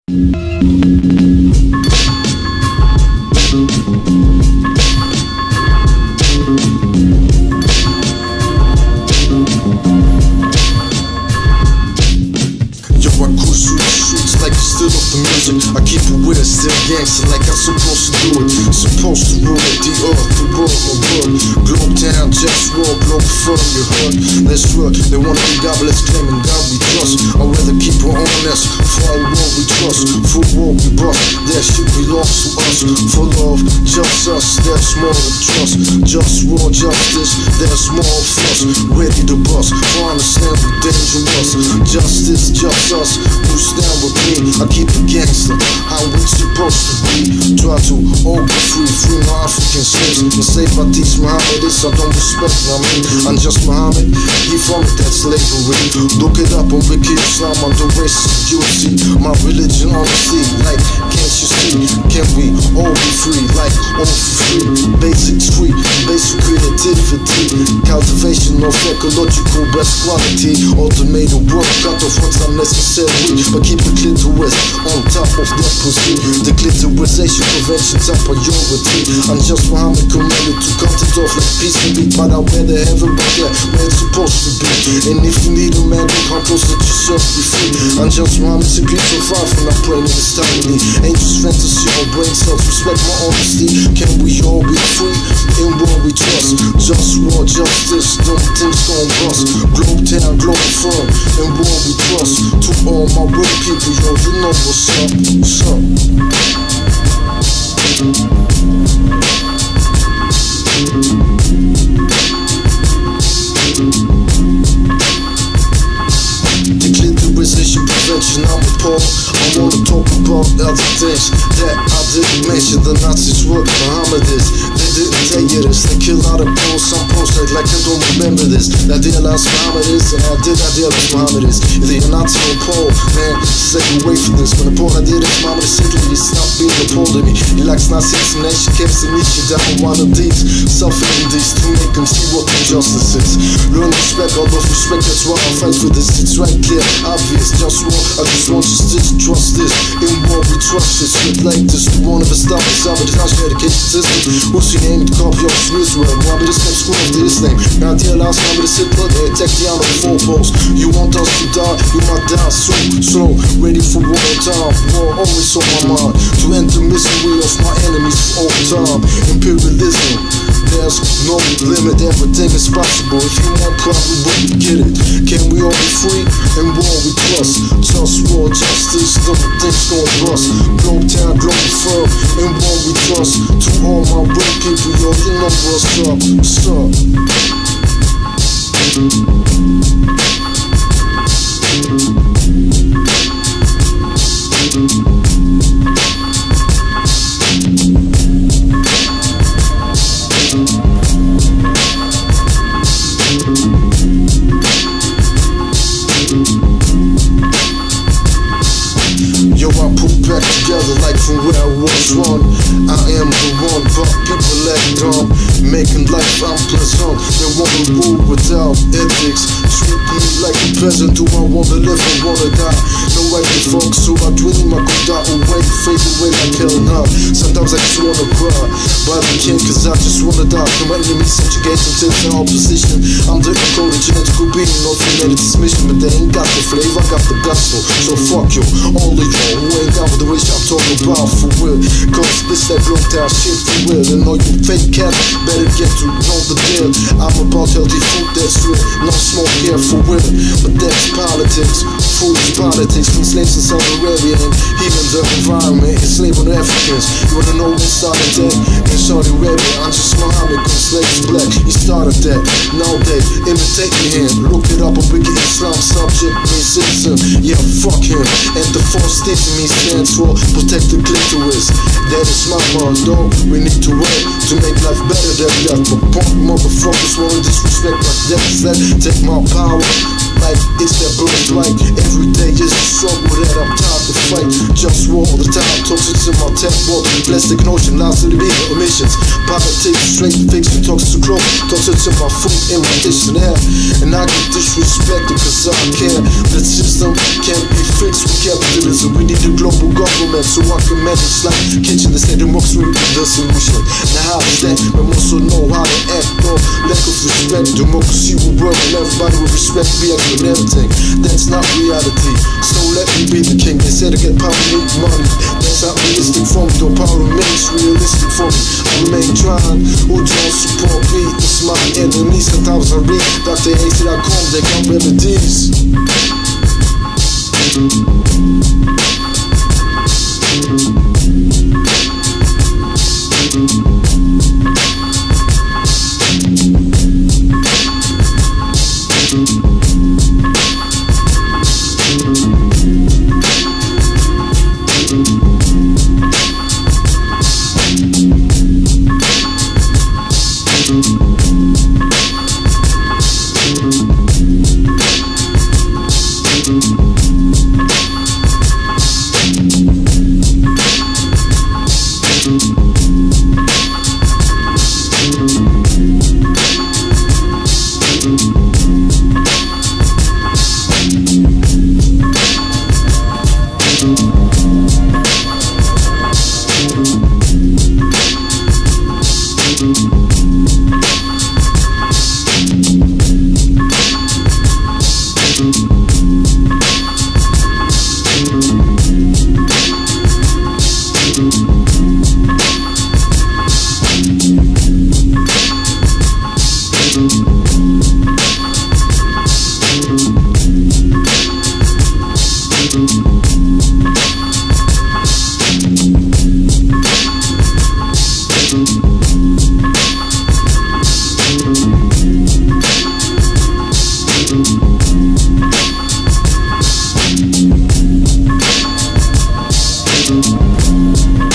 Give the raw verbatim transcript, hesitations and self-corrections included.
I keep it with it, still gangster like I'm supposed to do it. Supposed to rule the earth, the world, my world. Globe town, JustWar, Globalfirm, you heard. Let's work, they wanna be godless, claiming God we trust. I'd rather keep it honest, for all world we trust. For war we bust, that shit belongs to us. For love, just us, there's more than trust. Just war, justice, there's more of us. Ready to bust, for understand we're dangerous. Justice, just us, who stand with me. I keep it gangster, how we supposed to be. Try to all be free, free my African slaves. And say if I teach Muhammad this, I don't respect, I mean I'm just Muhammad, he from that slavery. Look it up on Wiki Islam, on the racist, you'll see my religion honesty. Like, can't you see, can we all be free? Like, all for free, basics free, basic creativity, cultivation of ecological best quality. Automated work, cut off what's unnecessary, but keep the clitoris on top of that pussy. The clitorisation prevention top priority. I'm just Muhammad commanded to cut it off like peace and beat, but I wear the heaven back there where it's supposed to be. And if you need a man, don't come close, let yourself be free. I'm just Muhammad, secret so far from that praying in this timely. Ain't just fantasy or brain cells, respect my honesty. Can we all be free in what we trust? Just war, justice, don't things gon' bust. Globe town, Globalfirm, in what we trust. To all my real people, yo, you know what's up, what's up? The clitorisation prevention, I'm appalled. I wanna talk about other things that I didn't mention. The Nazis were Mohammedists, they didn't tell you this. They kill out of posts, some posts like, like I don't remember this. I realized Muhammad is, and I did, I realized Muhammad is. Either you're Nazi or Pole, man, stay away from this. When the Pole I did it, Muhammad is simply, he stopped being a Pole to me. He likes Nazis and nation camps and niche down one of these. Suffering these to make them see what injustice is. Learn respect, all of respect, that's why I fight for this. It's right clear, obvious, just war. I just want justice, trust this. In war we trust this, shit like this. We won't ever stop this, I'm a national education system. Who's your name, the copy of Israel. Muhammad is come school after this name. Now the last Muhammad is Hitler, they attack the on the four posts. You want us to die, you might die soon. So, ready for war time, war always on my mind. To end the misery of my enemies for all time. Imperialism, there's no limit, everything is possible. If you want, probably won't get it. Can we all be free and war we trust? Just war, justice, double things gon' bust. Globe town, Globalfirm, and war we trust. To all my real people, yo, you know what's up, what's up? Yo, I put back together like from where I was one. I am the one, but people let dumb, making life unpleasant. They wanna rule without ethics, treat me like a peasant. Do I wanna live or wanna die? No way to fuck, so I dream I could die away, fade away like hell now. Sometimes I just wanna cry, but I can't cause I just wanna die. Can my enemies subjugate until their opposition? I'm the encoded genetical being of humanity's mission, but they ain't got the flavor, I got the gusto. So fuck you, all of you who ain't down with the wish I'm talking about for real. Cause this that broke down shit for real. And all you fake cats better get to know the deal. I'm about healthy food that's real, no smoke here for real. But that's politics, food is politics. From slaves in Saudi Arabia and healing the environment, enslaving Africans. You wanna know who started that? In Saudi Arabia, I'm just Muhammad, cause slaves black. He started that, now they imitate me here. Look it up on Wiki Islam, subject means citizen. Yeah, fuck him. And the force station means stands for protect the clitoris. That is my motto. We need to work to make life better than that. But punk motherfuckers wanna disrespect my death. That take my power. like it's their birthright. Every day is a struggle that I'm tired to fight. Just war all the time, toxic to my tap water, plastic notion, lies to the bigger emissions. Politics, straight fiction, toxic to growth, toxic to my food and my dictionary. And I get disrespected cause I care. The system can't be fixed with capitalism. We need a global government so I can manage like kitchen instead of works with the solution. Now how is that? We also know how to act, no lack of respect. Democracy will work and everybody will respect me and everything. That's not reality, so let me be the king. They said to get power, need money. That's not realistic for me, though power remains realistic for me. I remain trying, who don't support me, it's my enemy. Sometimes I read Doctor A C dot com, they got remedies. We'll be right back.